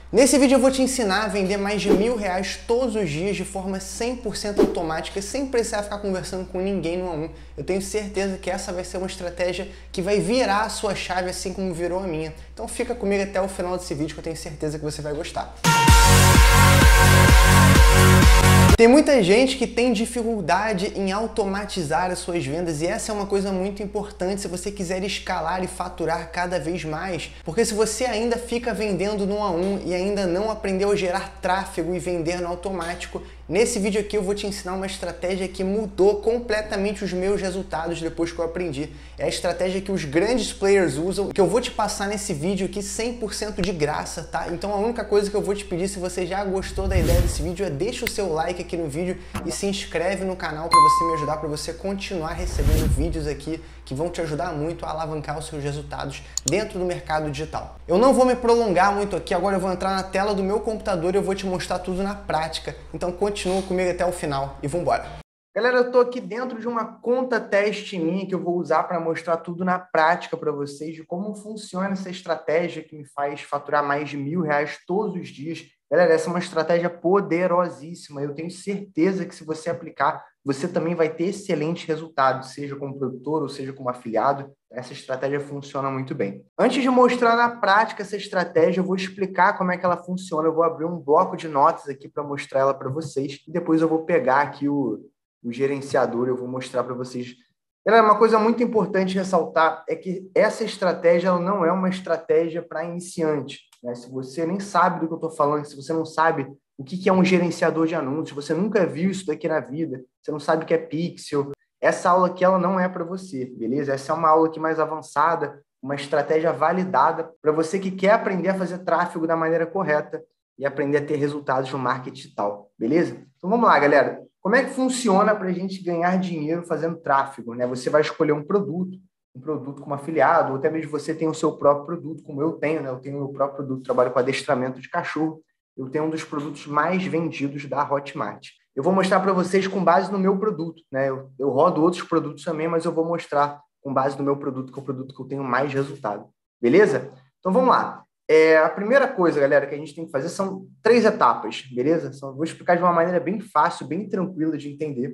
Nesse vídeo eu vou te ensinar a vender mais de R$ 1.000 todos os dias de forma 100% automática, sem precisar ficar conversando com ninguém no 1 a 1. Eu tenho certeza que essa vai ser uma estratégia que vai virar a sua chave assim como virou a minha. Então fica comigo até o final desse vídeo que eu tenho certeza que você vai gostar. Tem muita gente que tem dificuldade em automatizar as suas vendas e essa é uma coisa muito importante se você quiser escalar e faturar cada vez mais, porque se você ainda fica vendendo no 1 a 1 e ainda não aprendeu a gerar tráfego e vender no automático, nesse vídeo aqui eu vou te ensinar uma estratégia que mudou completamente os meus resultados depois que eu aprendi. É a estratégia que os grandes players usam, que eu vou te passar nesse vídeo aqui 100% de graça, tá? Então a única coisa que eu vou te pedir, se você já gostou da ideia desse vídeo, é deixa o seu like aqui no vídeo e se inscreve no canal para você me ajudar, para você continuar recebendo vídeos aqui que vão te ajudar muito a alavancar os seus resultados dentro do mercado digital. Eu não vou me prolongar muito aqui, agora eu vou entrar na tela do meu computador e eu vou te mostrar tudo na prática. Então continua comigo até o final e vamos embora. Galera, eu estou aqui dentro de uma conta teste minha que eu vou usar para mostrar tudo na prática para vocês de como funciona essa estratégia que me faz faturar mais de R$ 1.000 todos os dias. Galera, essa é uma estratégia poderosíssima. Eu tenho certeza que se você aplicar, você também vai ter excelentes resultados, seja como produtor ou seja como afiliado. Essa estratégia funciona muito bem. Antes de mostrar na prática essa estratégia, eu vou explicar como é que ela funciona. Eu vou abrir um bloco de notas aqui para mostrar ela para vocês e depois eu vou pegar aqui o gerenciador, eu vou mostrar para vocês. Galera, uma coisa muito importante ressaltar é que essa estratégia ela não é uma estratégia para iniciante, né? Se você nem sabe do que eu estou falando, se você não sabe o que é um gerenciador de anúncios, você nunca viu isso daqui na vida, você não sabe o que é pixel, essa aula aqui ela não é para você, beleza? Essa é uma aula aqui mais avançada, uma estratégia validada para você que quer aprender a fazer tráfego da maneira correta e aprender a ter resultados no marketing digital, beleza? Então vamos lá, galera. Como é que funciona para a gente ganhar dinheiro fazendo tráfego, né? Você vai escolher um produto como afiliado, ou até mesmo você tem o seu próprio produto, como eu tenho, né? Eu tenho o meu próprio produto, trabalho com adestramento de cachorro. Eu tenho um dos produtos mais vendidos da Hotmart. Eu vou mostrar para vocês com base no meu produto, né? Eu rodo outros produtos também, mas eu vou mostrar com base no meu produto, que é o produto que eu tenho mais resultado. Beleza? Então vamos lá. A primeira coisa, galera, que a gente tem que fazer são 3 etapas, beleza? Vou explicar de uma maneira bem fácil, bem tranquila de entender.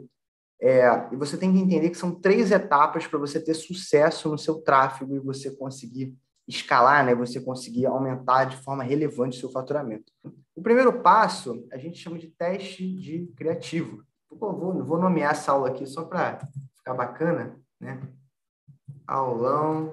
E você tem que entender que são 3 etapas para você ter sucesso no seu tráfego e você conseguir escalar, né? Você conseguir aumentar de forma relevante o seu faturamento. O primeiro passo, a gente chama de teste de criativo. Vou nomear essa aula aqui só para ficar bacana, né? Aulão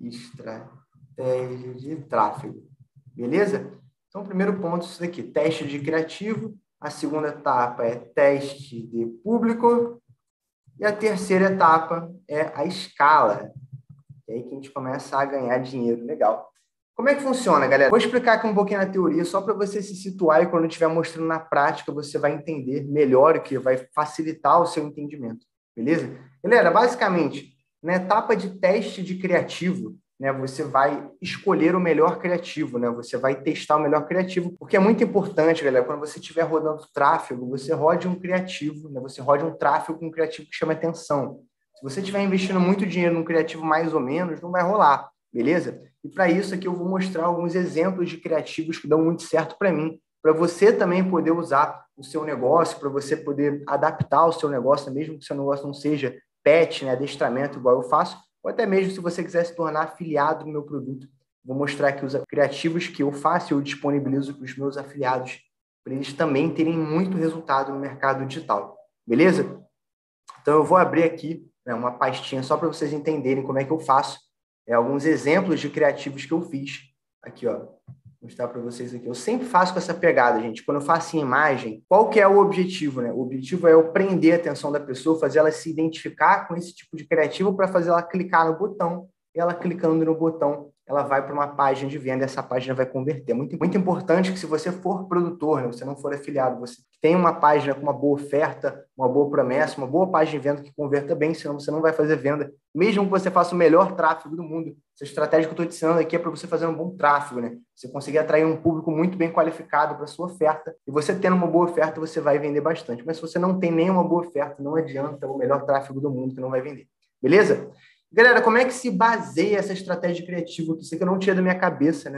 estratégia de tráfego. Beleza? Então, o primeiro ponto é isso daqui, teste de criativo. A segunda etapa é teste de público. E a terceira etapa é a escala. É aí que a gente começa a ganhar dinheiro. Legal. Como é que funciona, galera? Vou explicar aqui um pouquinho na teoria, só para você se situar e quando eu estiver mostrando na prática, você vai entender melhor, o que vai facilitar o seu entendimento. Beleza? Galera, basicamente, na etapa de teste de criativo, né, você vai escolher o melhor criativo, né? Você vai testar o melhor criativo, porque é muito importante, galera, quando você estiver rodando tráfego, você rode um criativo, né? Você rode um tráfego com um criativo que chama atenção. Se você estiver investindo muito dinheiro num criativo mais ou menos, não vai rolar, beleza? E para isso aqui eu vou mostrar alguns exemplos de criativos que dão muito certo para mim, para você também poder usar o seu negócio, para você poder adaptar o seu negócio, mesmo que o seu negócio não seja pet, né, adestramento igual eu faço, ou até mesmo se você quiser se tornar afiliado no meu produto. Vou mostrar aqui os criativos que eu faço e eu disponibilizo para os meus afiliados, para eles também terem muito resultado no mercado digital. Beleza? Então, eu vou abrir aqui, né, uma pastinha só para vocês entenderem como é que eu faço. Alguns exemplos de criativos que eu fiz. Aqui, ó. Vou mostrar para vocês aqui. Eu sempre faço com essa pegada, gente. Quando eu faço em imagem, qual que é o objetivo, né? O objetivo é eu prender a atenção da pessoa, fazer ela se identificar com esse tipo de criativo para fazer ela clicar no botão. E ela clicando no botão, ela vai para uma página de venda e essa página vai converter. Muito, muito importante que se você for produtor, né, você não for afiliado, você tem uma página com uma boa oferta, uma boa promessa, uma boa página de venda que converta bem, senão você não vai fazer venda. Mesmo que você faça o melhor tráfego do mundo, essa estratégia que eu estou te ensinando aqui é para você fazer um bom tráfego, né? Você conseguir atrair um público muito bem qualificado para a sua oferta e você tendo uma boa oferta, você vai vender bastante. Mas se você não tem nenhuma boa oferta, não adianta o melhor tráfego do mundo que não vai vender. Beleza? Galera, como é que se baseia essa estratégia criativa? Isso aqui eu não tinha da minha cabeça, né?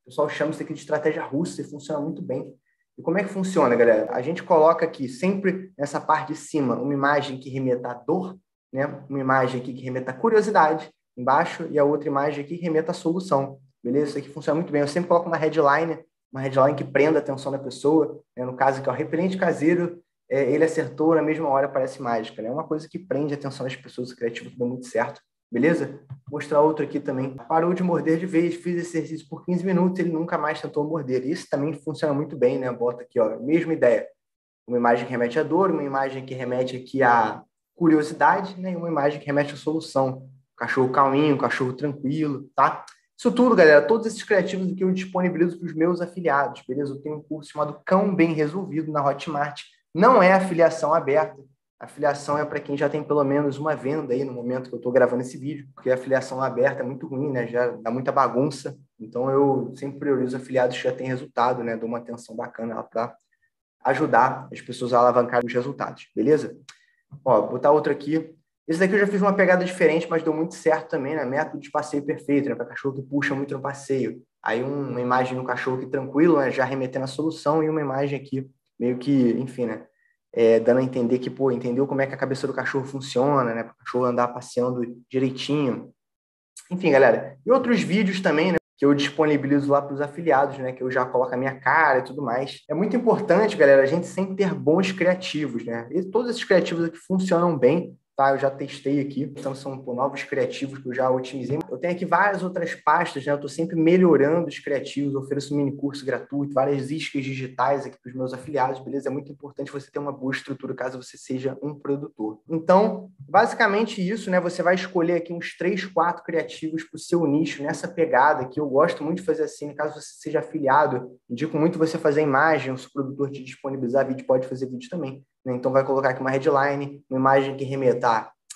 pessoal chama isso aqui de estratégia russa e funciona muito bem. E como é que funciona, galera? A gente coloca aqui, sempre nessa parte de cima, uma imagem que remeta à dor, né? Uma imagem aqui que remeta à curiosidade, embaixo, e a outra imagem aqui que remeta à solução. Beleza? Isso aqui funciona muito bem. Eu sempre coloco uma headline que prenda a atenção da pessoa. Né? No caso aqui, ó, repelente caseiro, ele acertou na mesma hora, parece mágica. Né? É uma coisa que prende a atenção das pessoas, o criativo que deu muito certo. Beleza? Vou mostrar outro aqui também. Parou de morder de vez, fiz exercício por 15 minutos, ele nunca mais tentou morder. Isso também funciona muito bem, né? Bota aqui, ó, mesma ideia. Uma imagem que remete à dor, uma imagem que remete aqui à curiosidade, né? E uma imagem que remete à solução. Cachorro calminho, cachorro tranquilo, tá? Isso tudo, galera, todos esses criativos aqui eu disponibilizo para os meus afiliados, beleza? Eu tenho um curso chamado Cão Bem Resolvido na Hotmart. Não é afiliação aberta. A afiliação é para quem já tem pelo menos uma venda aí no momento que eu estou gravando esse vídeo, porque a afiliação aberta é muito ruim, né? Já dá muita bagunça. Então, eu sempre priorizo afiliados que já têm resultado, né? Dou uma atenção bacana para ajudar as pessoas a alavancar os resultados, beleza? Ó, vou botar outro aqui. Esse daqui eu já fiz uma pegada diferente, mas deu muito certo também, né? Método de passeio perfeito, né? Para cachorro que puxa muito no passeio. Aí uma imagem do cachorro que tranquilo, né? Já remetendo à solução, e uma imagem aqui, meio que, enfim, né? Dando a entender que, pô, entendeu como é que a cabeça do cachorro funciona, né? Para o cachorro andar passeando direitinho. Enfim, galera. E outros vídeos também, né? Que eu disponibilizo lá para os afiliados, né? Que eu já coloco a minha cara e tudo mais. É muito importante, galera, a gente sempre ter bons criativos, né? E todos esses criativos aqui funcionam bem, tá? Eu já testei aqui, então são novos criativos que eu já otimizei. Eu tenho aqui várias outras pastas, né? Eu estou sempre melhorando os criativos, eu ofereço um mini curso gratuito, várias iscas digitais aqui para os meus afiliados, beleza? É muito importante você ter uma boa estrutura caso você seja um produtor. Então, basicamente isso, né? Você vai escolher aqui uns 3, 4 criativos para o seu nicho, nessa pegada que eu gosto muito de fazer assim, caso você seja afiliado, indico muito você fazer imagem, se o produtor te disponibilizar vídeo, pode fazer vídeo também. Né? Então, vai colocar aqui uma headline, uma imagem que remeta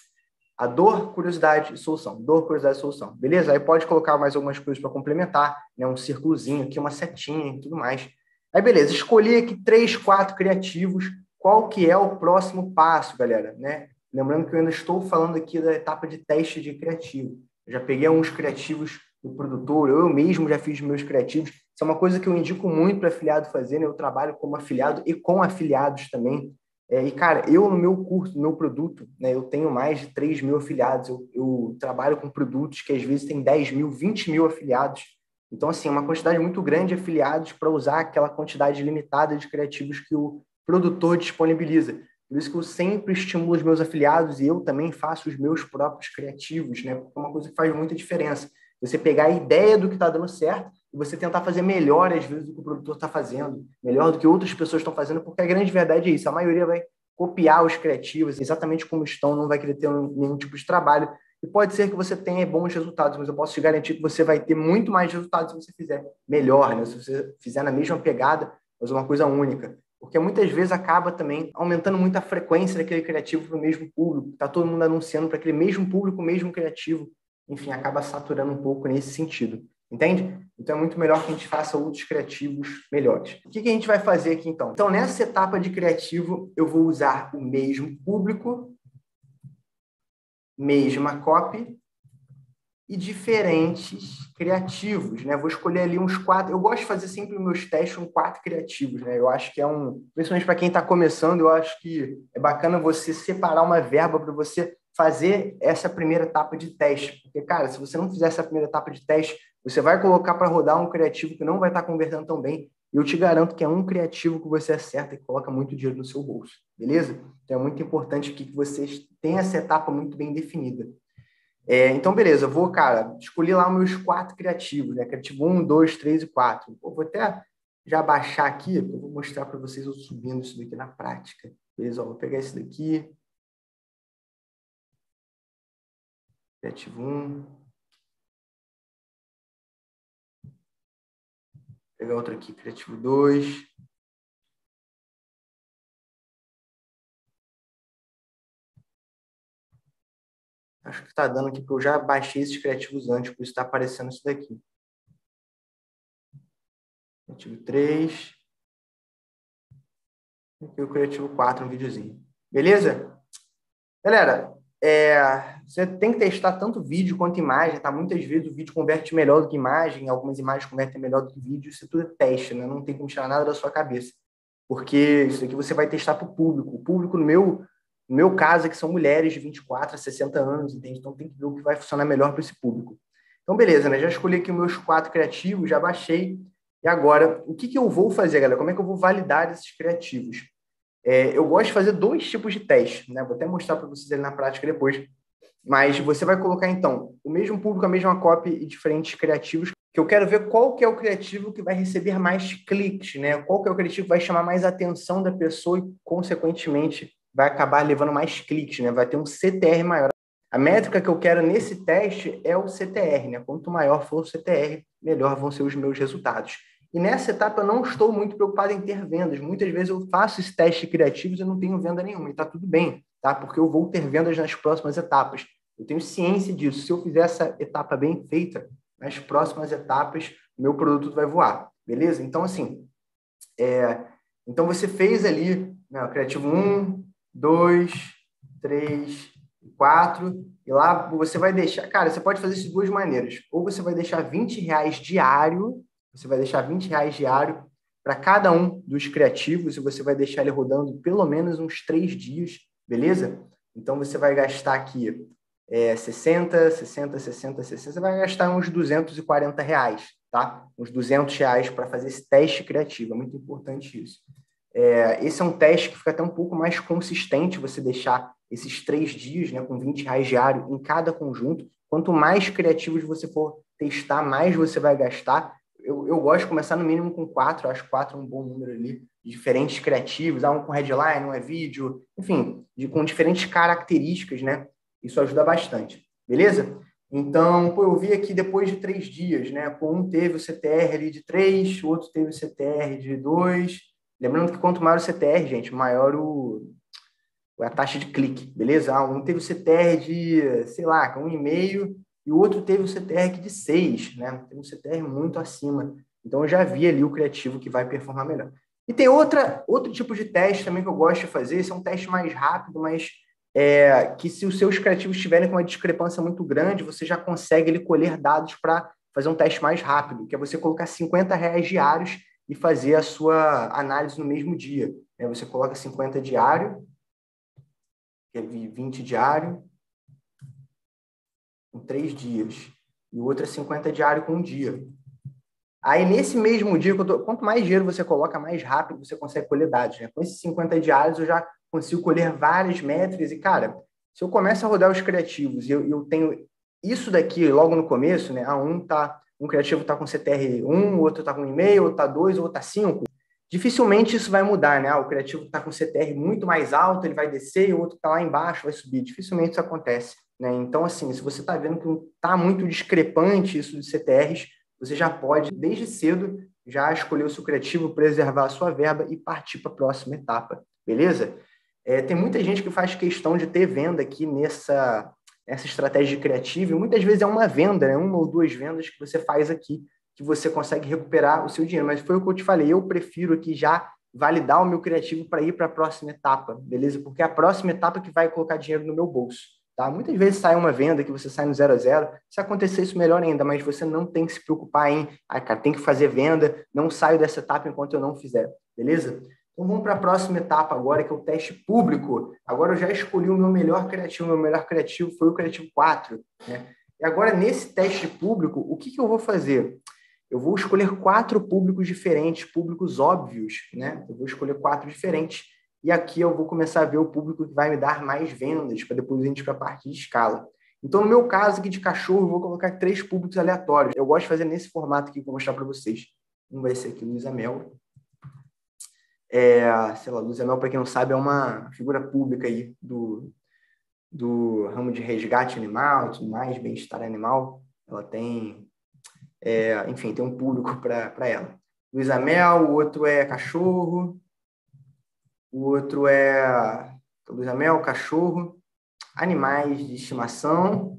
a dor, curiosidade e solução. Dor, curiosidade e solução. Beleza? Aí pode colocar mais algumas coisas para complementar, né? Um círculozinho aqui, uma setinha e tudo mais. Aí, beleza. Escolhi aqui 3, 4 criativos. Qual que é o próximo passo, galera? Né? Lembrando que eu ainda estou falando aqui da etapa de teste de criativo. Eu já peguei alguns criativos do produtor, eu mesmo já fiz meus criativos. Isso é uma coisa que eu indico muito para afiliado fazer, né? Eu trabalho como afiliado e com afiliados também. E, cara, eu no meu curso, no meu produto, né, eu tenho mais de 3 mil afiliados. Eu trabalho com produtos que às vezes tem 10 mil, 20 mil afiliados. Então, assim, é uma quantidade muito grande de afiliados para usar aquela quantidade limitada de criativos que o produtor disponibiliza. Por isso que eu sempre estimulo os meus afiliados e eu também faço os meus próprios criativos, né? Porque é uma coisa que faz muita diferença. Você pegar a ideia do que está dando certo e você tentar fazer melhor, às vezes, do que o produtor está fazendo, melhor do que outras pessoas estão fazendo, porque a grande verdade é isso. A maioria vai copiar os criativos exatamente como estão, não vai querer ter nenhum tipo de trabalho. E pode ser que você tenha bons resultados, mas eu posso te garantir que você vai ter muito mais resultados se você fizer melhor, né? Se você fizer na mesma pegada, mas uma coisa única. Porque muitas vezes acaba também aumentando muito a frequência daquele criativo para o mesmo público. Está todo mundo anunciando para aquele mesmo público, o mesmo criativo. Enfim, acaba saturando um pouco nesse sentido. Entende? Então é muito melhor que a gente faça outros criativos melhores. O que a gente vai fazer aqui então? Então, nessa etapa de criativo, eu vou usar o mesmo público, mesma copy e diferentes criativos, né? Vou escolher ali uns 4. Eu gosto de fazer sempre os meus testes com 4 criativos, né? Eu acho que principalmente para quem está começando, eu acho que é bacana você separar uma verba para você fazer essa primeira etapa de teste. Porque, cara, se você não fizer essa primeira etapa de teste, você vai colocar para rodar um criativo que não vai estar convertendo tão bem. E eu te garanto que é um criativo que você acerta e coloca muito dinheiro no seu bolso, beleza? Então é muito importante aqui que vocês tenham essa etapa muito bem definida. Então, beleza, cara, escolhi lá os meus 4 criativos, né? Criativo 1, 2, 3 e 4. Vou até já baixar aqui, eu vou mostrar para vocês eu subindo isso daqui na prática. Beleza? Ó, vou pegar esse daqui. Criativo 1. Vou pegar outro aqui, Criativo 2. Acho que está dando aqui, porque eu já baixei esses criativos antes, por isso está aparecendo isso daqui. Criativo 3. E aqui o Criativo 4, um videozinho. Beleza? Galera, você tem que testar tanto vídeo quanto imagem, tá? Muitas vezes o vídeo converte melhor do que imagem, algumas imagens convertem melhor do que vídeo, isso tudo é teste, né? Não tem como tirar nada da sua cabeça. Porque isso aqui você vai testar para o público. O público, no meu caso, é que são mulheres de 24 a 60 anos, entende? Então tem que ver o que vai funcionar melhor para esse público. Então, beleza, né? Já escolhi aqui os meus 4 criativos, já baixei. E agora, o que eu vou fazer, galera? Como é que eu vou validar esses criativos? Eu gosto de fazer 2 tipos de teste, né? Vou até mostrar para vocês ali na prática depois. Mas você vai colocar, então, o mesmo público, a mesma copy e diferentes criativos, que eu quero ver qual que é o criativo que vai receber mais cliques, né? Qual que é o criativo que vai chamar mais atenção da pessoa e, consequentemente, vai acabar levando mais cliques, né? Vai ter um CTR maior. A métrica que eu quero nesse teste é o CTR, né? Quanto maior for o CTR, melhor vão ser os meus resultados. E nessa etapa eu não estou muito preocupado em ter vendas. Muitas vezes eu faço esse teste criativo e não tenho venda nenhuma. E está tudo bem, tá? Porque eu vou ter vendas nas próximas etapas. Eu tenho ciência disso. Se eu fizer essa etapa bem feita, nas próximas etapas, o meu produto vai voar. Beleza? Então, assim, então você fez ali, né, o criativo 1, 2, 3, 4, e lá você vai deixar... Cara, você pode fazer isso de 2 maneiras. Ou você vai deixar R$ 20 diário, você vai deixar R$ 20 diário para cada um dos criativos, e você vai deixar ele rodando pelo menos uns 3 dias, beleza? Então, você vai gastar aqui 60, 60, 60, 60, você vai gastar uns R$ 240, tá? Uns R$ 200 para fazer esse teste criativo, é muito importante isso. Esse é um teste que fica até um pouco mais consistente, você deixar esses 3 dias, né, com R$ 20 diário em cada conjunto. Quanto mais criativos você for testar, mais você vai gastar. Eu gosto de começar no mínimo com 4, acho 4 um bom número ali, diferentes criativos, um com headline, um é vídeo, enfim, com diferentes características, né? Isso ajuda bastante, beleza? Então, eu vi aqui depois de 3 dias, né? Um teve o CTR ali de 3, o outro teve o CTR de 2. Lembrando que quanto maior o CTR, gente, maior a taxa de clique, beleza? Um teve o CTR de, sei lá, 1,5 e o outro teve o CTR de 6, né? Tem um CTR muito acima. Então, eu já vi ali o criativo que vai performar melhor. E tem outro tipo de teste também que eu gosto de fazer. Esse é um teste mais rápido, mas que se os seus criativos estiverem com uma discrepância muito grande, você já consegue ele, colher dados para fazer um teste mais rápido, que é você colocar R$ 50 diários e fazer a sua análise no mesmo dia. Você coloca 50 diário, que é 20 diário, com 3 dias. E o outro é 50 diário com 1 dia. Aí, nesse mesmo dia, quanto mais dinheiro você coloca, mais rápido você consegue colher dados, né? Com esses 50 diários, eu já consigo colher várias métricas. E, cara, se eu começo a rodar os criativos e eu tenho isso daqui logo no começo, né? Um criativo está com CTR 1, o outro está com 1,5, outro está 2, outro está 5. Dificilmente isso vai mudar, né? O criativo está com CTR muito mais alto, ele vai descer, e o outro está lá embaixo, vai subir. Dificilmente isso acontece, né? Então, assim, se você está vendo que está muito discrepante isso de CTRs, você já pode, desde cedo, já escolher o seu criativo, preservar a sua verba e partir para a próxima etapa, beleza? Tem muita gente que faz questão de ter venda aqui nessa estratégia de criativo, e muitas vezes é uma venda, né? 1 ou 2 vendas que você faz aqui, que você consegue recuperar o seu dinheiro. Mas foi o que eu te falei, eu prefiro aqui já validar o meu criativo para ir para a próxima etapa, beleza? Porque é a próxima etapa que vai colocar dinheiro no meu bolso, tá? Muitas vezes sai uma venda que você sai no 0 a 0, se acontecer isso, melhor ainda, mas você não tem que se preocupar em, cara, tem que fazer venda, não saio dessa etapa enquanto eu não fizer, beleza? Então vamos para a próxima etapa agora, que é o teste público. Agora eu já escolhi o meu melhor criativo foi o criativo 4, né? E agora, nesse teste público, o que eu vou fazer? Eu vou escolher 4 públicos diferentes, públicos óbvios, né? Eu vou escolher 4 diferentes. E aqui eu vou começar a ver o público que vai me dar mais vendas, para depois a gente ir para a parte de escala. Então, no meu caso aqui de cachorro, eu vou colocar 3 públicos aleatórios. Eu gosto de fazer nesse formato aqui que eu vou mostrar para vocês. Um vai ser aqui, Luísa Mel. Sei lá, Luísa Mel, para quem não sabe, é uma figura pública aí do ramo de resgate animal e tudo mais, bem-estar animal. Ela tem... enfim, tem um público para ela. Luísa Mel, o outro é cachorro, o outro é Luísa Mel, cachorro, animais de estimação,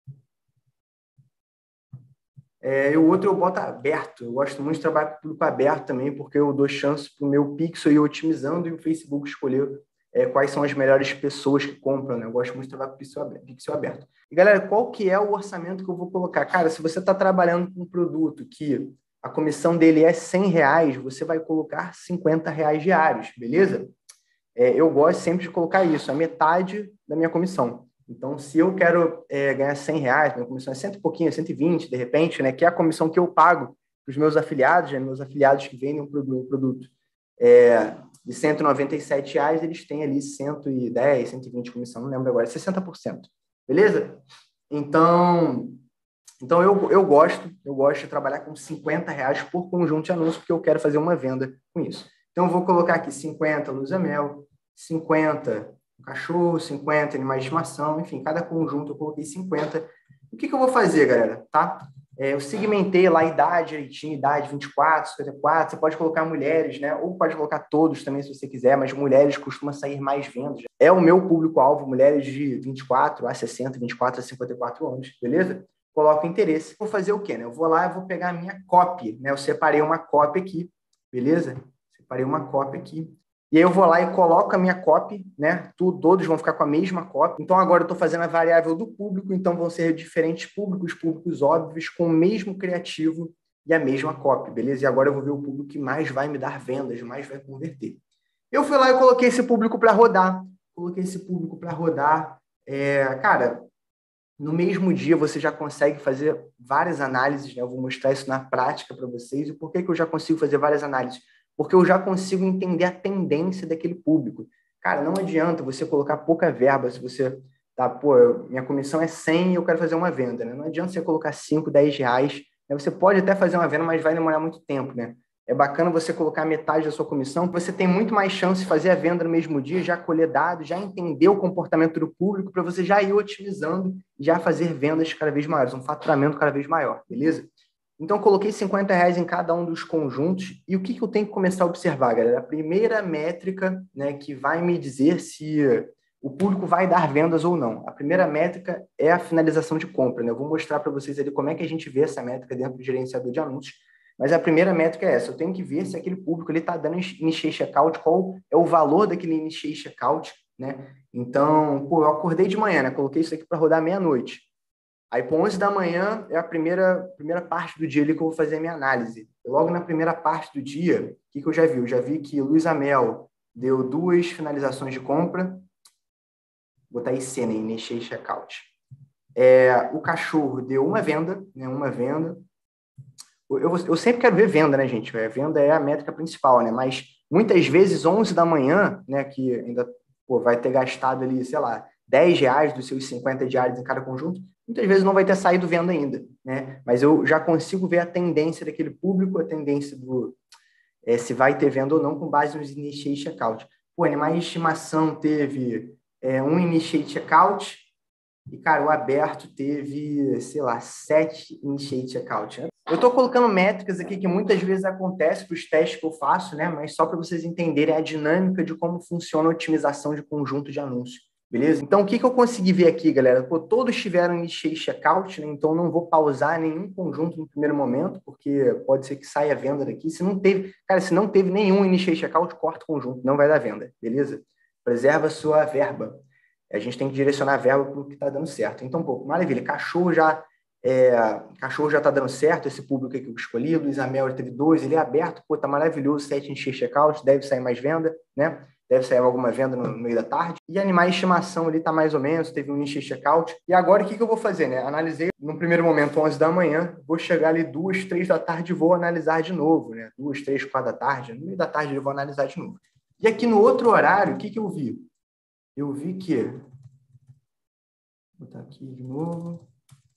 e o outro eu boto aberto. Eu gosto muito de trabalhar com público aberto também, porque eu dou chance para o meu pixel ir otimizando e o Facebook escolher quais são as melhores pessoas que compram, né? Eu gosto muito de trabalhar com pixel aberto. E, galera, qual que é o orçamento que eu vou colocar? Cara, se você está trabalhando com um produto que a comissão dele é R$100, você vai colocar R$50 diários, beleza? Eu gosto sempre de colocar isso, a metade da minha comissão. Então, se eu quero ganhar R$100, minha comissão é cento e pouquinho, 120, de repente, né? Que é a comissão que eu pago para os meus afiliados, né? Meus afiliados que vendem um produto de R$197, eles têm ali 110, 120 comissão, não lembro agora, 60%. Beleza? Então eu gosto de trabalhar com R$50 por conjunto de anúncios, porque eu quero fazer uma venda com isso. Então, eu vou colocar aqui 50 luz-a-mel, 50 cachorro, 50 animais de estimação, enfim, cada conjunto eu coloquei 50. O que eu vou fazer, galera? Tá? Eu segmentei lá a idade direitinho, idade 24, 54, você pode colocar mulheres, né? Ou pode colocar todos também, se você quiser, mas mulheres costumam sair mais vendas. É o meu público-alvo, mulheres de 24 a 60, 24 a 54 anos, beleza? Coloco interesse. Vou fazer o quê, né? Eu vou lá e vou pegar a minha copy, né? Eu separei uma copy aqui, beleza? Separei uma copy aqui. E aí eu vou lá e coloco a minha copy, né? Todos vão ficar com a mesma copy. Então, agora eu estou fazendo a variável do público, então vão ser diferentes públicos óbvios, com o mesmo criativo e a mesma copy, beleza? E agora eu vou ver o público que mais vai me dar vendas, mais vai converter. Eu fui lá e coloquei esse público para rodar. Cara, no mesmo dia você já consegue fazer várias análises, né? Eu vou mostrar isso na prática para vocês. E por que eu já consigo fazer várias análises? Porque eu já consigo entender a tendência daquele público. Cara, não adianta você colocar pouca verba se você minha comissão é 100 e eu quero fazer uma venda, né? Não adianta você colocar 5, 10 reais, né? Você pode até fazer uma venda, mas vai demorar muito tempo, né? É bacana você colocar metade da sua comissão, você tem muito mais chance de fazer a venda no mesmo dia, já colher dados, já entender o comportamento do público, para você já ir otimizando e já fazer vendas cada vez maiores, um faturamento cada vez maior, beleza? Então, eu coloquei R$50 em cada um dos conjuntos. E o que eu tenho que começar a observar, galera? A primeira métrica, né, que vai me dizer se o público vai dar vendas ou não. A primeira métrica é a finalização de compra, né? Eu vou mostrar para vocês ali como é que a gente vê essa métrica dentro do gerenciador de anúncios. Mas a primeira métrica é essa. Eu tenho que ver se aquele público está dando initiate checkout, qual é o valor daquele initiate checkout, né? Então, eu acordei de manhã, né? Coloquei isso aqui para rodar meia-noite. Aí, por 11 da manhã, é a primeira parte do dia ali que eu vou fazer a minha análise. E logo na primeira parte do dia, o que eu já vi? Eu já vi que Luiz-Amel deu 2 finalizações de compra. Vou botar aí cena, initiate checkout. O cachorro deu uma venda, né? Uma venda. Eu sempre quero ver venda, né, gente? A venda é a métrica principal, né? Mas muitas vezes, 11 da manhã, né, que ainda vai ter gastado ali, sei lá, R$10 dos seus 50 diários em cada conjunto, muitas vezes não vai ter saído venda ainda, né? Mas eu já consigo ver a tendência daquele público, a tendência se vai ter venda ou não, com base nos initiate checkout. Animais de estimação teve um initiate checkout e, cara, o aberto teve, sei lá, 7 initiate checkout, né? Eu estou colocando métricas aqui que muitas vezes acontecem para os testes que eu faço, né? Mas só para vocês entenderem a dinâmica de como funciona a otimização de conjunto de anúncios. Beleza? Então, o que eu consegui ver aqui, galera? Todos tiveram initiate checkout, né? Então, não vou pausar nenhum conjunto no primeiro momento, porque pode ser que saia a venda daqui. Se não teve nenhum initiate checkout, corta o conjunto, não vai dar venda, beleza? Preserva a sua verba. A gente tem que direcionar a verba para o que está dando certo. Então, maravilha. Cachorro já está dando certo, esse público aqui que eu escolhi. Luiz-Amel teve 2, ele é aberto, tá maravilhoso, 7 initiate checkout, deve sair mais venda, né? Deve sair alguma venda no meio da tarde. E animais de estimação ali tá mais ou menos, teve um initiate checkout. E agora o que eu vou fazer, né? Analisei no primeiro momento 11 da manhã, vou chegar ali 2, 3 da tarde e vou analisar de novo, né? 2, 3, 4 da tarde, no meio da tarde eu vou analisar de novo. E aqui no outro horário, o que eu vi? Eu vi que... Vou botar aqui de novo.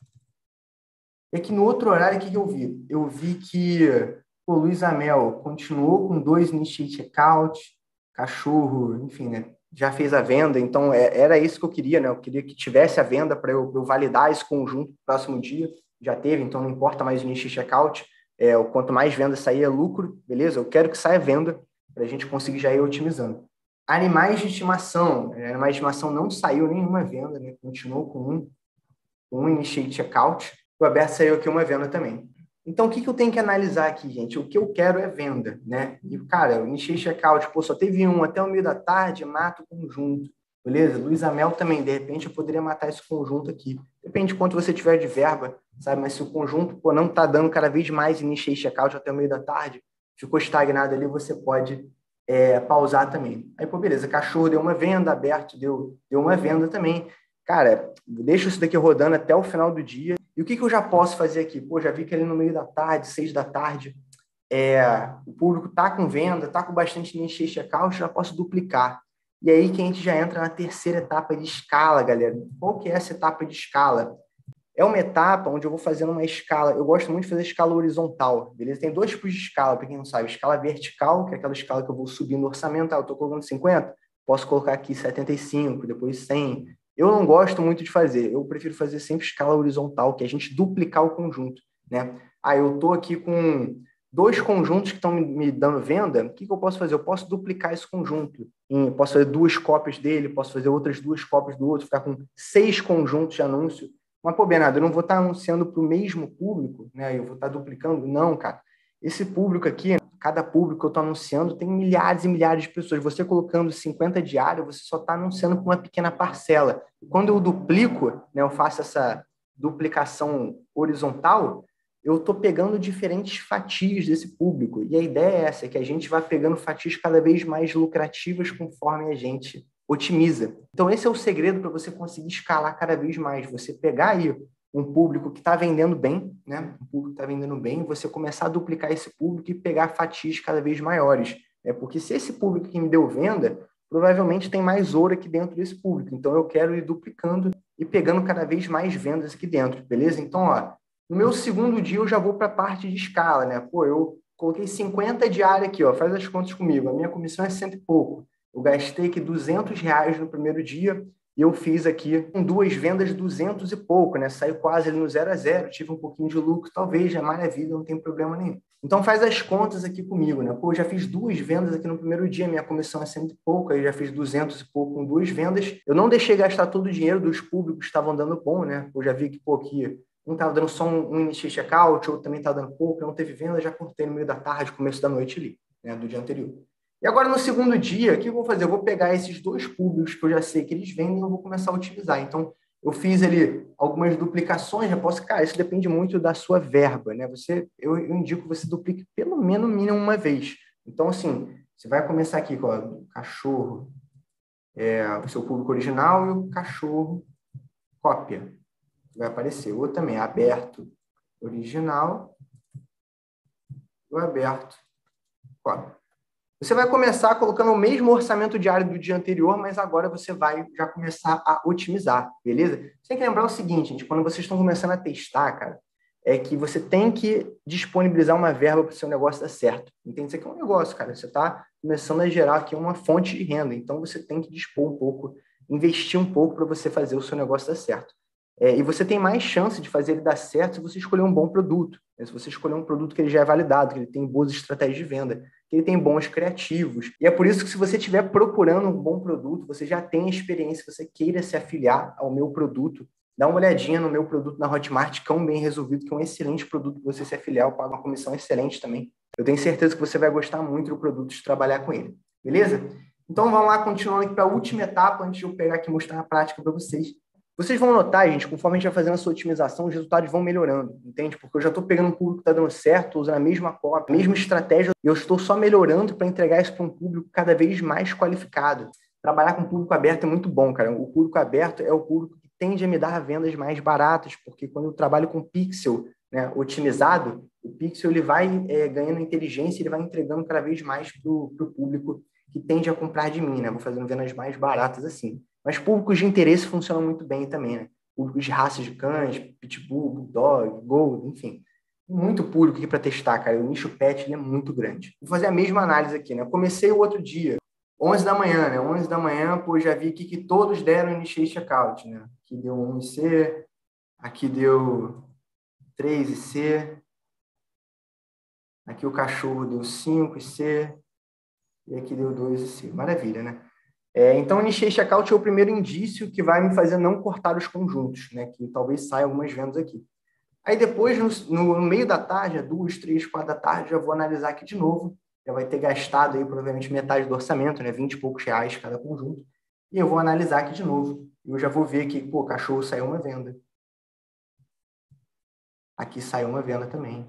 E aqui no outro horário, o que eu vi? Eu vi que o Luiz-Amel continuou com 2 initiate checkout, cachorro, enfim, né? Já fez a venda, então era isso que eu queria, né? Eu queria que tivesse a venda para eu validar esse conjunto no próximo dia. Já teve, então não importa mais o initiate checkout. Quanto mais venda sair, é lucro, beleza? Eu quero que saia venda para a gente conseguir já ir otimizando. Animais de estimação. Animais de estimação não saiu nenhuma venda, né? Continuou com um initiate checkout. O aberto saiu aqui uma venda também. Então, o que eu tenho que analisar aqui, gente? O que eu quero é venda, né? E, cara, eu iniciei checkout, pô, só teve um até o meio da tarde, mato o conjunto, beleza? Luísa Mel também, de repente eu poderia matar esse conjunto aqui. Depende de quanto você tiver de verba, sabe? Mas se o conjunto, pô, não tá dando cada vez mais, iniciei checkout até o meio da tarde, ficou estagnado ali, você pode pausar também. Aí, pô, beleza, cachorro deu uma venda, aberto deu uma venda também. Cara, deixa isso daqui rodando até o final do dia. E o que eu já posso fazer aqui? Pô, já vi que ali no meio da tarde, 6 da tarde, o público está com venda, está com bastante nicho checkout, já posso duplicar. E aí que a gente já entra na terceira etapa de escala, galera. Qual que é essa etapa de escala? É uma etapa onde eu vou fazendo uma escala. Eu gosto muito de fazer escala horizontal, beleza? Tem dois tipos de escala, para quem não sabe. Escala vertical, que é aquela escala que eu vou subindo o orçamento. Eu estou colocando 50, posso colocar aqui 75, depois 100. Eu não gosto muito de fazer. Eu prefiro fazer sempre escala horizontal, que é a gente duplicar o conjunto, né? Eu estou aqui com dois conjuntos que estão me dando venda. O que eu posso fazer? Eu posso duplicar esse conjunto. Posso fazer duas cópias dele, posso fazer outras duas cópias do outro, ficar com 6 conjuntos de anúncio. Mas, pô, Bernardo, eu não vou estar anunciando para o mesmo público, né? Eu vou estar duplicando. Não, cara. Esse público aqui, cada público que eu estou anunciando, tem milhares e milhares de pessoas. Você colocando 50 diários, você só está anunciando para uma pequena parcela. Quando eu duplico, né, eu faço essa duplicação horizontal, eu estou pegando diferentes fatias desse público. E a ideia é essa, que a gente vai pegando fatias cada vez mais lucrativas conforme a gente otimiza. Então, esse é o segredo para você conseguir escalar cada vez mais. Você pegar aí um público que está vendendo bem, né? Um público que está vendendo bem, você começar a duplicar esse público e pegar fatias cada vez maiores. Porque se esse público que me deu venda, provavelmente tem mais ouro aqui dentro desse público. Então, eu quero ir duplicando e pegando cada vez mais vendas aqui dentro, beleza? Então, ó, no meu segundo dia, eu já vou para a parte de escala, né? Pô, eu coloquei 50 diária aqui, ó, faz as contas comigo. A minha comissão é 100 e pouco. Eu gastei aqui R$ 200 no primeiro dia e eu fiz aqui com 2 vendas 200 e pouco, né? Saiu quase ali no 0 a 0, tive um pouquinho de lucro, talvez, já maravilha, não tem problema nenhum. Então faz as contas aqui comigo, né? Pô, eu já fiz 2 vendas aqui no primeiro dia, minha comissão é 100 e pouco, aí já fiz 200 e pouco com 2 vendas. Eu não deixei gastar todo o dinheiro dos públicos que estavam dando bom, né? Eu já vi que, pô, aqui um estava dando só um initial checkout, outro também estava dando pouco, não teve venda, já cortei no meio da tarde, começo da noite ali, né? Do dia anterior. E agora, no segundo dia, o que eu vou fazer? Eu vou pegar esses 2 públicos que eu já sei que eles vendem e eu vou começar a utilizar. Então, eu fiz ali algumas duplicações, já posso... Cara, isso depende muito da sua verba, né? Eu indico que você duplique pelo menos mínimo uma vez. Então, assim, você vai começar aqui com o cachorro, o seu público original e o cachorro cópia. Vai aparecer. Ou também aberto original e o aberto cópia. Você vai começar colocando o mesmo orçamento diário do dia anterior, mas agora você vai já começar a otimizar, beleza? Você tem que lembrar o seguinte, gente, quando vocês estão começando a testar, cara, é que você tem que disponibilizar uma verba para o seu negócio dar certo. Entende? Isso aqui é um negócio, cara. Você está começando a gerar aqui uma fonte de renda. Então, você tem que dispor um pouco, investir um pouco para você fazer o seu negócio dar certo. E você tem mais chance de fazer ele dar certo se você escolher um bom produto. Se você escolher um produto que ele já é validado, que ele tem boas estratégias de venda, que ele tem bons criativos. E é por isso que se você estiver procurando um bom produto, você já tem experiência, você queira se afiliar ao meu produto, dá uma olhadinha no meu produto na Hotmart, que é um bem resolvido, que é um excelente produto para você se afiliar, eu pago uma comissão excelente também. Eu tenho certeza que você vai gostar muito do produto de trabalhar com ele. Beleza? Então vamos lá, continuando aqui para a última etapa, antes de eu pegar aqui e mostrar na prática para vocês. Vocês vão notar, gente, conforme a gente vai fazendo essa otimização, os resultados vão melhorando, entende? Porque eu já estou pegando um público que está dando certo, usando a mesma cópia, a mesma estratégia, e eu estou só melhorando para entregar isso para um público cada vez mais qualificado. Trabalhar com público aberto é muito bom, cara. O público aberto é o público que tende a me dar vendas mais baratas, porque quando eu trabalho com pixel, né, otimizado, o pixel ele vai ganhando inteligência, ele vai entregando cada vez mais para o público que tende a comprar de mim, né? Vou fazendo vendas mais baratas assim. Mas públicos de interesse funcionam muito bem também, né? Públicos de raças de cães, pitbull, bulldog, gold, enfim. Muito público aqui para testar, cara. O nicho pet ele é muito grande. Vou fazer a mesma análise aqui, né? Eu comecei o outro dia, 11 da manhã, né? 11 da manhã, pô, já vi aqui que todos deram initial checkout, né? Aqui deu 1 IC, aqui deu 3 IC, aqui o cachorro deu 5 IC, e aqui deu 2 IC. Maravilha, né? Então, o initial checkout é o primeiro indício que vai me fazer não cortar os conjuntos, né? Que talvez saia algumas vendas aqui. Aí depois, no meio da tarde, 2, 3, 4 da tarde, já vou analisar aqui de novo. Já vai ter gastado aí provavelmente metade do orçamento, né? 20 e poucos reais cada conjunto. E eu vou analisar aqui de novo. E eu já vou ver que, pô, cachorro saiu uma venda. Aqui saiu uma venda também.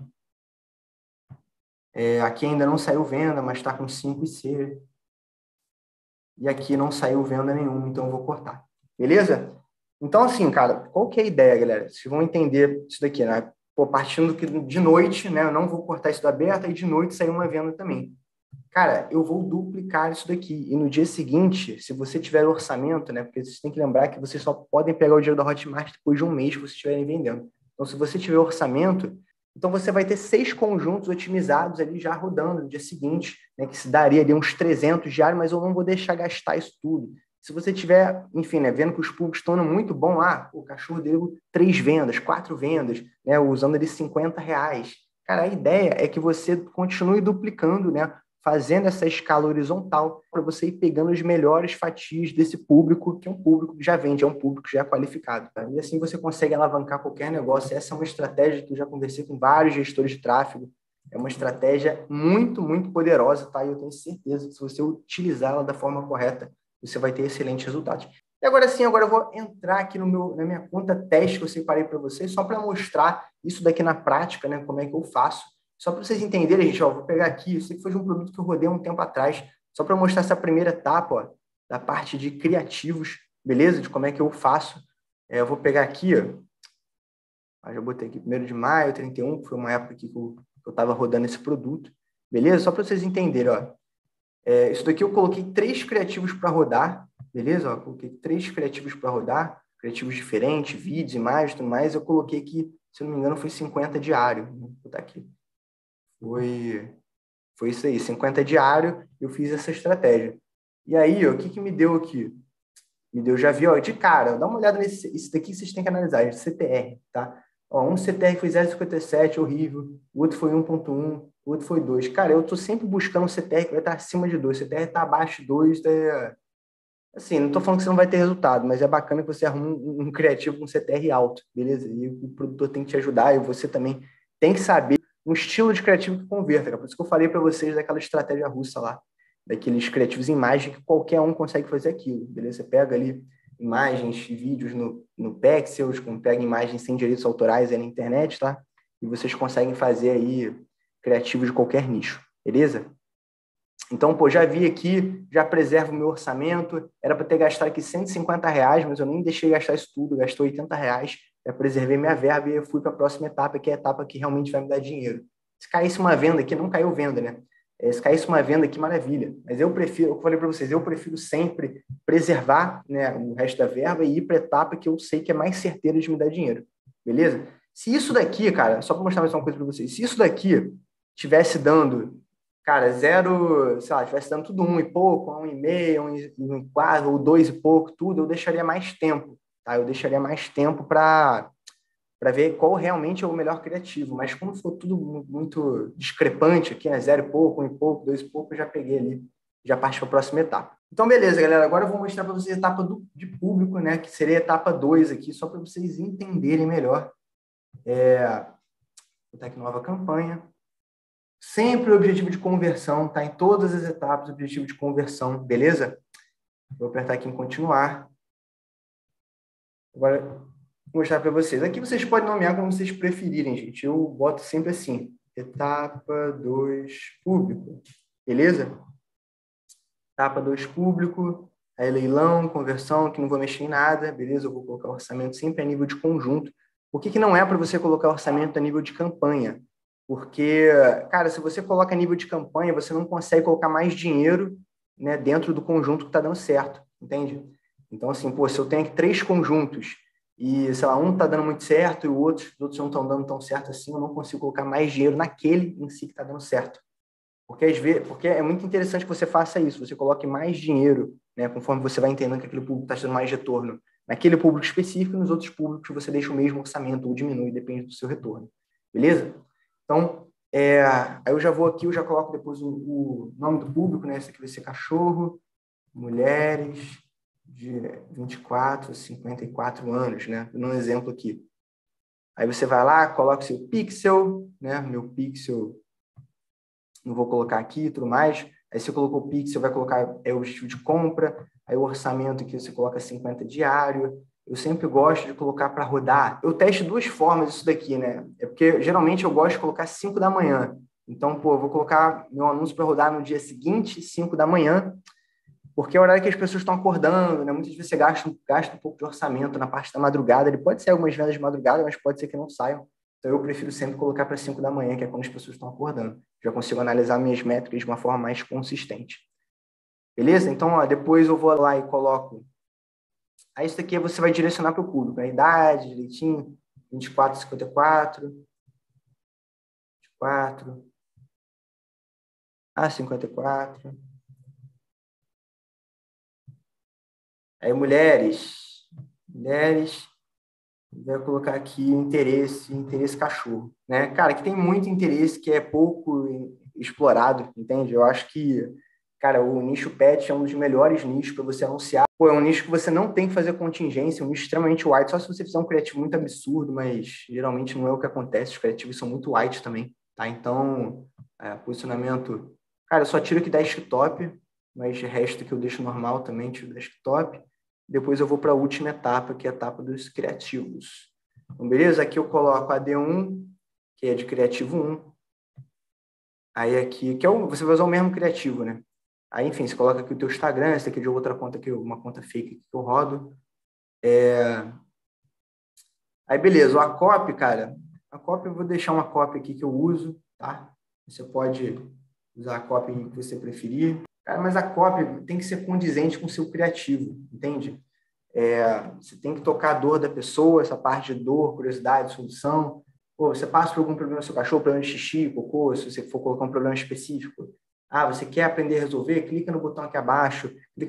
Aqui ainda não saiu venda, mas está com 5 IC. E aqui não saiu venda nenhuma, então eu vou cortar. Beleza? Então, assim, cara, qual que é a ideia, galera? Vocês vão entender isso daqui, né? Pô, partindo que de noite, né? Eu não vou cortar isso da aberta e de noite sair uma venda também. Cara, eu vou duplicar isso daqui. E no dia seguinte, se você tiver orçamento, né? Porque vocês têm que lembrar que vocês só podem pegar o dinheiro da Hotmart depois de um mês que vocês estiverem vendendo. Então, se você tiver orçamento, então você vai ter 6 conjuntos otimizados ali já rodando no dia seguinte, né? Que se daria ali uns 300 diários, mas eu não vou deixar gastar isso tudo. Se você tiver, enfim, né, vendo que os públicos estão muito bom lá, o cachorro deu 3 vendas, 4 vendas, né? Usando ali 50 reais. Cara, a ideia é que você continue duplicando, né? Fazendo essa escala horizontal para você ir pegando as melhores fatias desse público, que é um público que já vende, é um público que já é qualificado. Tá? E assim você consegue alavancar qualquer negócio. Essa é uma estratégia que eu já conversei com vários gestores de tráfego. É uma estratégia muito, muito poderosa, tá? E eu tenho certeza que se você utilizá-la da forma correta, você vai ter excelentes resultados. E agora sim, agora eu vou entrar aqui na minha conta teste que eu separei para vocês, só para mostrar isso daqui na prática, né? Como é que eu faço. Só para vocês entenderem, gente, ó, vou pegar aqui, isso aqui foi de um produto que eu rodei um tempo atrás, só para mostrar essa primeira etapa, ó, da parte de criativos, beleza? De como é que eu faço. Eu vou pegar aqui, ó, já botei aqui 1º de maio, 31, que foi uma época que eu estava rodando esse produto, beleza? Só para vocês entenderem, ó. Isso daqui eu coloquei 3 criativos para rodar, beleza? Ó, coloquei 3 criativos para rodar, criativos diferentes, vídeos, imagens, tudo mais. Eu coloquei aqui, se eu não me engano, foi 50 diário. Vou botar aqui. Foi isso aí, 50 diário, eu fiz essa estratégia. E aí, ó, o que me deu aqui? Me deu, já vi, ó, de cara, dá uma olhada nesse, isso daqui vocês têm que analisar, é CTR, tá? Ó, um CTR foi 0,57, horrível, o outro foi 1,1, o outro foi 2. Cara, eu tô sempre buscando um CTR que vai estar acima de 2, CTR tá abaixo de 2, assim, não tô falando que você não vai ter resultado, mas é bacana que você arruma um criativo com CTR alto, beleza? E o produtor tem que te ajudar e você também tem que saber um estilo de criativo que converta, cara. Por isso que eu falei para vocês daquela estratégia russa lá, daqueles criativos em imagem que qualquer um consegue fazer aquilo, beleza? Você pega ali imagens, vídeos no Pexels, pega imagens sem direitos autorais aí na internet, tá? E vocês conseguem fazer aí criativos de qualquer nicho, beleza? Então, pô, já vi aqui, já preservo o meu orçamento, era para ter gastado aqui 150 reais, mas eu nem deixei gastar isso tudo, gastou 80 reais, já preservei minha verba e eu fui para a próxima etapa, que é a etapa que realmente vai me dar dinheiro. Se caísse uma venda aqui, não caiu venda, né? Se caísse uma venda aqui, maravilha. Mas eu prefiro, eu falei para vocês, eu prefiro sempre preservar, né, o resto da verba e ir para a etapa que eu sei que é mais certeira de me dar dinheiro. Beleza? Se isso daqui, cara, só para mostrar mais uma coisa para vocês, se isso daqui tivesse dando, cara, zero, sei lá, tivesse dando tudo 1 e pouco, 1,5, 1,4, ou 2 e pouco, tudo, eu deixaria mais tempo, tá? Eu deixaria mais tempo para ver qual realmente é o melhor criativo. Mas como for tudo muito discrepante aqui, né? 0 e pouco, 1 e pouco, 2 e pouco, eu já peguei ali, já parti para a próxima etapa. Então, beleza, galera. Agora eu vou mostrar para vocês a etapa de público, né? Que seria a etapa 2 aqui, só para vocês entenderem melhor. Vou botar aqui nova campanha. Sempre o objetivo de conversão, tá? Em todas as etapas, o objetivo de conversão, beleza? Vou apertar aqui em continuar. Agora, vou mostrar para vocês. Aqui vocês podem nomear como vocês preferirem, gente. Eu boto sempre assim, etapa 2 público, beleza? Etapa 2 público, aí leilão, conversão, que não vou mexer em nada, beleza? Eu vou colocar o orçamento sempre a nível de conjunto. Por que não é para você colocar orçamento a nível de campanha? Porque, cara, se você coloca a nível de campanha, você não consegue colocar mais dinheiro, né, dentro do conjunto que está dando certo, entende? Então, assim, pô, se eu tenho aqui 3 conjuntos e, sei lá, um está dando muito certo e os outros não estão dando tão certo assim, eu não consigo colocar mais dinheiro naquele em si que está dando certo. Porque, às vezes, porque é muito interessante que você faça isso, você coloque mais dinheiro, né, conforme você vai entendendo que aquele público está dando mais retorno naquele público específico e nos outros públicos você deixa o mesmo orçamento ou diminui, depende do seu retorno. Beleza? Então, aí eu já vou aqui, eu já coloco depois o nome do público, né? Esse aqui vai ser cachorro, mulheres de 24 a 54 anos, né? Dando um exemplo aqui. Aí você vai lá, coloca o seu pixel, né? Meu pixel, não vou colocar aqui e tudo mais. Aí você colocou o pixel, vai colocar o objetivo de compra. Aí o orçamento aqui você coloca 50 diário. Eu sempre gosto de colocar para rodar. Eu testo duas formas isso daqui, né? É porque geralmente eu gosto de colocar 5 da manhã. Então, pô, eu vou colocar meu anúncio para rodar no dia seguinte, 5 da manhã, porque é o horário que as pessoas estão acordando, né? Muitas vezes você gasta um pouco de orçamento na parte da madrugada. Ele pode ser algumas vendas de madrugada, mas pode ser que não saiam. Então, eu prefiro sempre colocar para 5 da manhã, que é quando as pessoas estão acordando. Já consigo analisar minhas métricas de uma forma mais consistente. Beleza? Então, ó, depois eu vou lá e coloco. Aí, isso daqui você vai direcionar para o público, a idade, direitinho, 24, 54, 24, a 54. Aí, mulheres, vai colocar aqui interesse cachorro, né? Cara, que tem muito interesse que é pouco explorado, entende? Eu acho que, cara, o nicho pet é um dos melhores nichos para você anunciar. Pô, é um nicho que você não tem que fazer contingência, um nicho extremamente white, só se você fizer um criativo muito absurdo, mas geralmente não é o que acontece, os criativos são muito white também, tá? Então, posicionamento... Cara, eu só tiro aqui desktop, mas o resto que eu deixo normal também, tiro desktop. Depois eu vou para a última etapa, que é a etapa dos criativos. Então, beleza? Aqui eu coloco a D1, que é de criativo 1. Aí aqui, você vai usar o mesmo criativo, né? Aí, enfim, você coloca aqui o teu Instagram, esse aqui é de outra conta, uma conta fake que eu rodo. Aí, beleza. A copy, cara, a copy eu vou deixar uma copy aqui que eu uso, tá? Você pode usar a copy que você preferir. Cara, mas a copy tem que ser condizente com o seu criativo, entende? Você tem que tocar a dor da pessoa, essa parte de dor, curiosidade, solução. Pô, você passa por algum problema no seu cachorro, problema de xixi, cocô, se você for colocar um problema específico. Você quer aprender a resolver? Clica no botão aqui abaixo,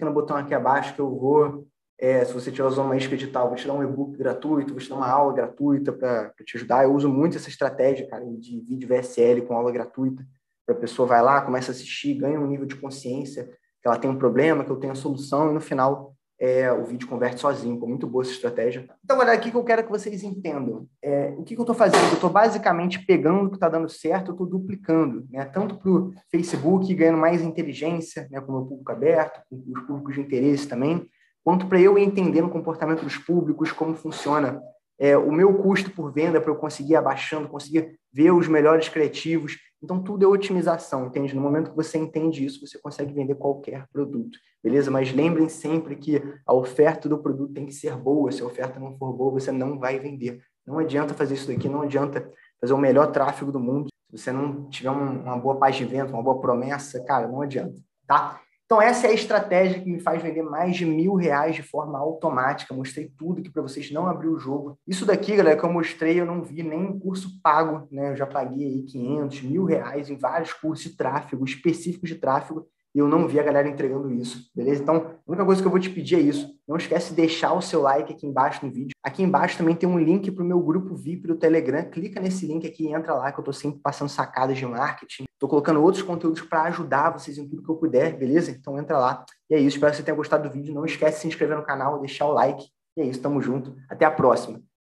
que eu vou, se você estiver usando uma isca digital, vou te dar um e-book gratuito, vou te dar uma aula gratuita para te ajudar. Eu uso muito essa estratégia, cara, de vídeo VSL com aula gratuita, para a pessoa vai lá, começa a assistir, ganha um nível de consciência, que ela tem um problema, que eu tenho a solução, e no final o vídeo converte sozinho. Pô, muito boa essa estratégia. Então, galera, o que eu quero que vocês entendam? O que eu estou fazendo? Eu estou basicamente pegando o que está dando certo, eu estou duplicando, né? Tanto para o Facebook, ganhando mais inteligência, né, com o meu público aberto, com os públicos de interesse também, quanto para eu entender o comportamento dos públicos, como funciona o meu custo por venda, para eu conseguir ir abaixando, conseguir ver os melhores criativos. Então, tudo é otimização, entende? No momento que você entende isso, você consegue vender qualquer produto, beleza? Mas lembrem sempre que a oferta do produto tem que ser boa. Se a oferta não for boa, você não vai vender. Não adianta fazer isso daqui, não adianta fazer o melhor tráfego do mundo. Se você não tiver uma boa página de venda, uma boa promessa, cara, não adianta, tá? Então, essa é a estratégia que me faz vender mais de R$1.000 de forma automática. Mostrei tudo aqui para vocês, não abrir o jogo. Isso daqui, galera, que eu mostrei, eu não vi nem um curso pago, né? Eu já paguei aí 500, R$1.000 em vários cursos de tráfego, específicos de tráfego, e eu não vi a galera entregando isso, beleza? Então, a única coisa que eu vou te pedir é isso. Não esquece de deixar o seu like aqui embaixo no vídeo. Aqui embaixo também tem um link para o meu grupo VIP do Telegram. Clica nesse link aqui e entra lá, que eu estou sempre passando sacadas de marketing. Estou colocando outros conteúdos para ajudar vocês em tudo que eu puder, beleza? Então entra lá. E é isso, espero que você tenha gostado do vídeo. Não esquece de se inscrever no canal, deixar o like. E é isso, tamo junto. Até a próxima.